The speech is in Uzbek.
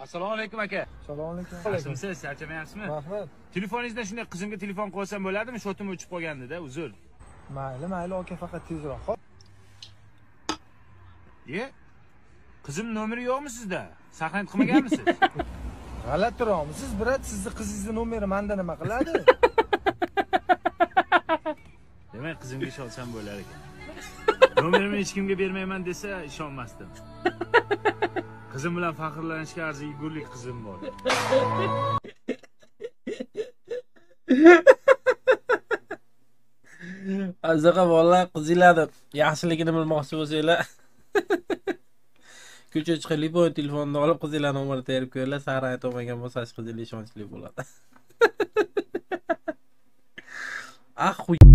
Assalomu alaykum aka. Assalomu alaykum. Yaxshimisiz? Charchamayapsizmi? Rahmat. Telefoningizdan shunday qizimga telefon qo'ysam bo'ladimi? Shotim o'chib qolgandi-da, uzr. Mayli aka, faqat tezroq. Xo'p. Qizim nomeri yo'qmi sizda? Saqlanib qilmaganmisiz? G'alatiroqmisiz, brat? Sizni qizingizni nomeri menda nima qiladi? Demak, qizimga ishonsam bo'lar ekan. Nomerimni hech kimga bermayman desa, ishonmasdim. Qizim bilan faxrlanishga arzigulik qizim bor. Azaqa vallahi qizinglarni yaxshiligini bilmoqchi bo'lsanglar. Ko'cha chiqib telefon telefonini olib qizinglarning nomerini terib ko'rlar, sara aytmagan bo'lsa qizinglar ishonchli bo'ladi. Ah